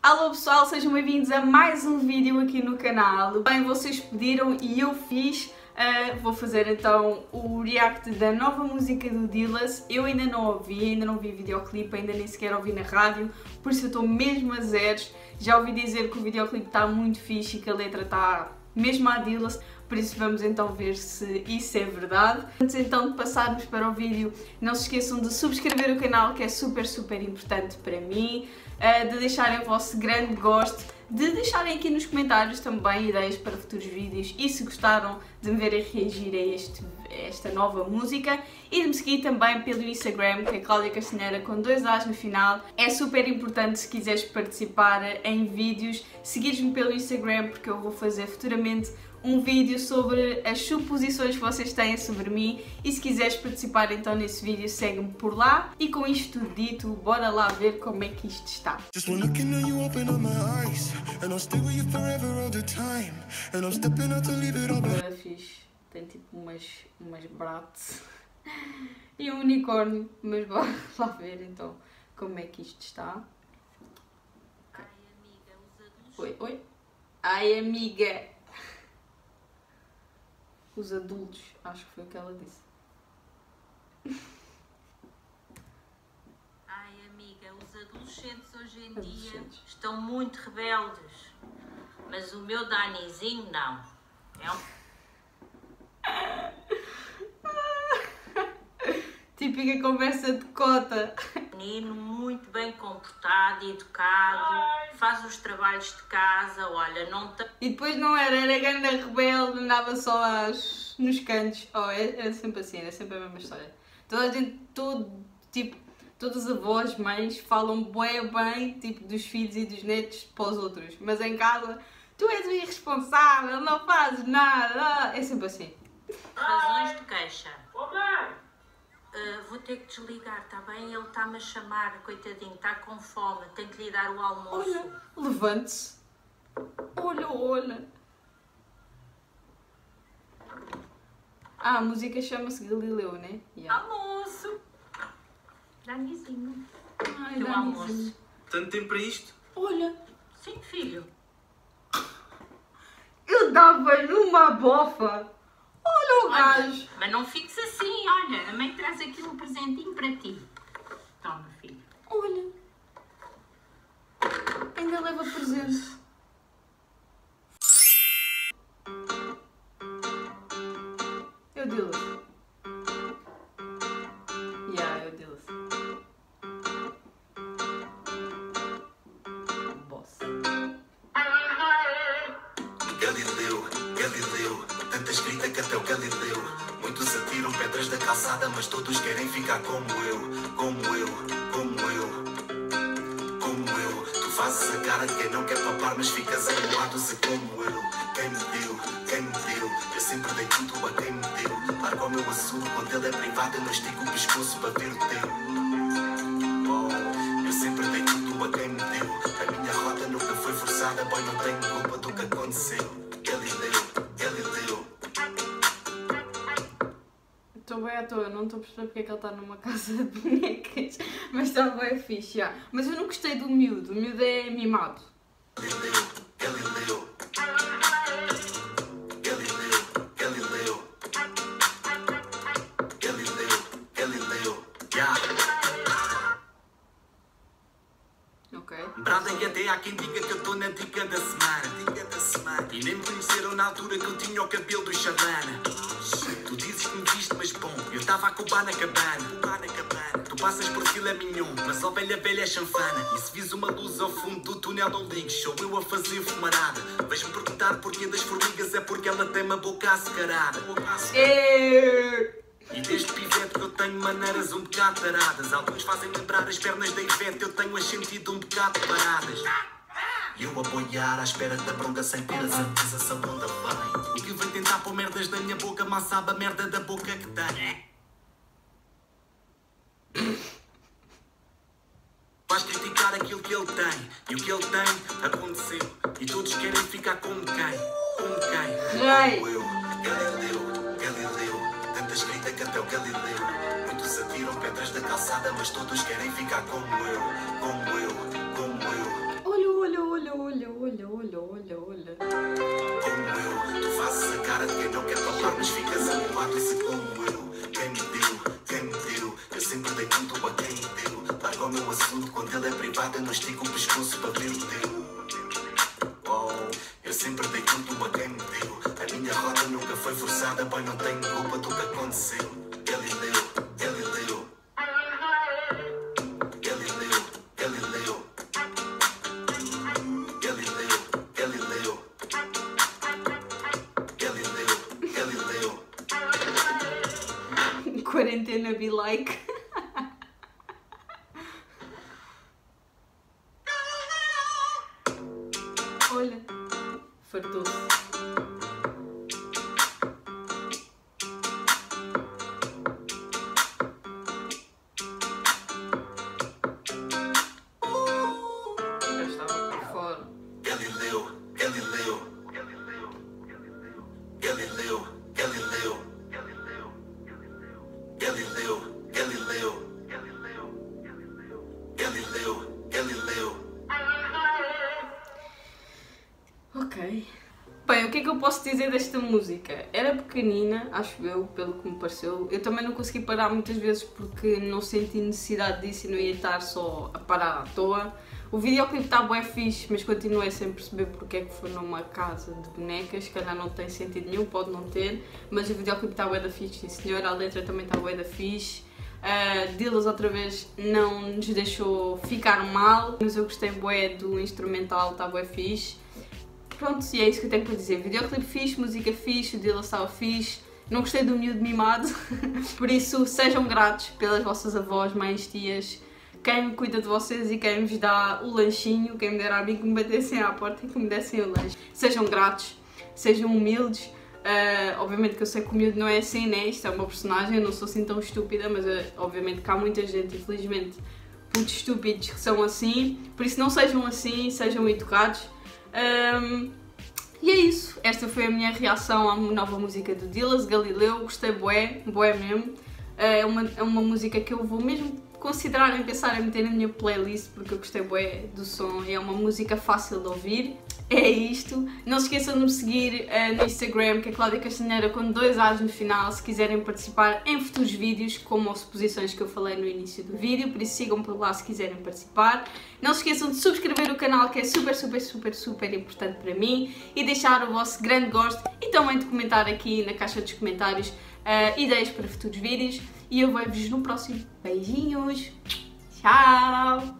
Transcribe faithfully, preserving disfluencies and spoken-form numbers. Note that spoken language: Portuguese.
Alô pessoal, sejam bem-vindos a mais um vídeo aqui no canal. Bem, vocês pediram e eu fiz, uh, vou fazer então o react da nova música do Dillaz. Eu ainda não ouvi, ainda não vi videoclipe, ainda nem sequer ouvi na rádio, por isso eu estou mesmo a zeros. Já ouvi dizer que o videoclipe está muito fixe e que a letra está mesmo a Dillaz, por isso vamos então ver se isso é verdade. Antes então de passarmos para o vídeo, não se esqueçam de subscrever o canal, que é super, super importante para mim, de deixarem o vosso grande gosto, de deixarem aqui nos comentários também ideias para futuros vídeos e se gostaram de me verem reagir a, este, a esta nova música, e de me seguir também pelo Instagram, que é Cláudia Castanheira com dois A's no final. É super importante, se quiseres participar em vídeos, seguires-me pelo Instagram, porque eu vou fazer futuramente um vídeo sobre as suposições que vocês têm sobre mim, e se quiseres participar então nesse vídeo, segue-me por lá. E com isto tudo dito, bora lá ver como é que isto está. Agora fiz, tem tipo umas, umas brates e um unicórnio, mas bora lá ver então como é que isto está. Okay. Oi, oi. Ai amiga, os adultos, acho que foi o que ela disse. Ai amiga, os adolescentes hoje em adolescentes. dia estão muito rebeldes, mas o meu Danizinho não. É um... Típica conversa de cota. Menino muito bem comportado e educado, faz os trabalhos de casa, olha, não tem... E depois não era, era grande rebelde, andava só às, nos cantos. Oh, era sempre assim, era sempre a mesma história. Toda a gente, todo, tipo, todos os avós, mães, falam bué bem, tipo, dos filhos e dos netos para os outros. Mas em casa, tu és o irresponsável, não fazes nada. É sempre assim. Razões de queixa. Uh, vou ter que desligar, está bem? Ele está-me a chamar, coitadinho, está com fome, tem que lhe dar o almoço. Olha, levante-se. Olha, olha. Ah, a música chama-se Galileu, né? Yeah. Almoço! Danizinho. Ai, Teu almoço. Tanto tempo para isto? Olha. Sim, filho. Eu dava-lhe uma bofa. Olha o gajo! Mas não fiques assim, olha, a mãe traz aqui um presentinho para ti. Toma, filho. Olha! Ainda leva presente. Eu Dillaz. Yeah, eu Dillaz. Boss. Galileu, Galileu, tanta escrita que até o Galileu. Muitos atiram pedras da calçada, mas todos querem ficar como eu, como eu, como eu, como eu. Tu fazes a cara de quem não quer papar, mas ficas amuado se como eu. Quem me deu, quem me deu, eu sempre dei tudo a quem me deu. Largo o meu assunto quando ele é privado, eu não estico o pescoço para ver o teu. Oh, eu sempre dei tudo a quem me deu. A minha rota nunca foi forçada, boy, não tenho culpa do que aconteceu. Galileu, Galileu. Estou bem à toa, não estou a perceber porque é que ele está numa casa de bonecas, mas está bem fixe, já. Mas eu não gostei do miúdo, o miúdo é mimado. Galileu, Galileu. Galileu, Galileu. Galileu, Galileu. Yeah. Ok. Brada e até há quem diga que eu estou na dica da semana, dica da semana. E nem me conheceram na altura que eu tinha o cabelo do Xavana. Tu dizes que me viste, mas bom, eu estava a cubar na cabana, cubar na cabana. Tu passas por filé mignon, mas ó velha velha é chanfana. E se vis uma luz ao fundo do túnel não ligues, sou eu a fazer fumarada. Vais-me perguntar porquê das formigas, é porque ela tem uma boca açucarada. E... E desde pivete que eu tenho maneiras um bocado taradas. Alguns fazem lembrar as pernas da Ivete, eu tenho as sentido um bocado paradas. E eu a boiar à espera da bronca sem ter a certeza se a bunda vai. E que vem tentar pôr merdas da minha boca, mas sabe a merda da boca que tem. Vais criticar aquilo que ele tem, e o que ele tem aconteceu. E todos querem ficar como quem? Como quem? Ai. Como eu, Galileu, Galileu. Tanta escrita que até o Galileu. Muitos atiram pedras da calçada, mas todos querem ficar como eu, como eu, como eu. Olha, olha, Olha, olha. Como eu, tu fazes a cara de quem não quer tocar, mas ficas a meu lado e se como eu. Quem me deu, quem me deu, eu sempre dei tudo a quem me deu. Larga o meu assunto, quando ele é privado eu não estico o pescoço para ver o teu. Oh, eu sempre dei tudo a quem me deu. A minha rota nunca foi forçada, pois não tenho culpa do que aconteceu. Ele leu, ele leu. Ele leu, ele leu. Ele leu, ele leu. Ele leu, ele leu. Quarentena be like. Olha, fartou-se. Já estava por fora. Galileu, Galileu, Galileu, Galileu, Galileu, Galileu, Galileu, Galileu. Ok. Bem, o que é que eu posso dizer desta música? Era pequenina, acho eu, pelo que me pareceu. Eu também não consegui parar muitas vezes porque não senti necessidade disso e não ia estar só a parar à toa. O videoclipe está bué fixe, mas continuei sem perceber porque é que foi numa casa de bonecas. Se calhar não tem sentido nenhum, pode não ter. Mas o videoclipe está bué da fixe, sim senhora. A letra também está bué da fixe. Uh, Dillaz outra vez não nos deixou ficar mal, mas eu gostei bué do instrumental, está bué fixe. Pronto, e é isso que eu tenho para dizer. Videoclipe fixe, música fixe, o Dillaz estava fixe. Não gostei do miúdo mimado, por isso sejam gratos pelas vossas avós, mães, tias, quem cuida de vocês e quem vos dá o lanchinho, quem me der a mim que me batessem à porta e que me dessem o lanche. Sejam gratos, sejam humildes. Uh, obviamente que eu sei que o miúdo não é assim, né? Isto é uma personagem, eu não sou assim tão estúpida, mas uh, obviamente que há muita gente, infelizmente, putos estúpidos que são assim, por isso não sejam assim, sejam educados. Um, e é isso, esta foi a minha reação à nova música do Dillaz, Galileu. Gostei bué, bué mesmo. É uma, é uma música que eu vou mesmo considerar em pensar em meter na minha playlist porque eu gostei bué do som, é uma música fácil de ouvir. É isto. Não se esqueçam de me seguir uh, no Instagram, que é Cláudia Castanheira com dois A's no final, se quiserem participar em futuros vídeos, como as suposições que eu falei no início do vídeo, por isso sigam por lá se quiserem participar. Não se esqueçam de subscrever o canal, que é super, super, super, super importante para mim, e deixar o vosso grande gosto e também de comentar aqui na caixa dos comentários uh, ideias para futuros vídeos. E eu vejo-vos no próximo. Beijinhos! Tchau!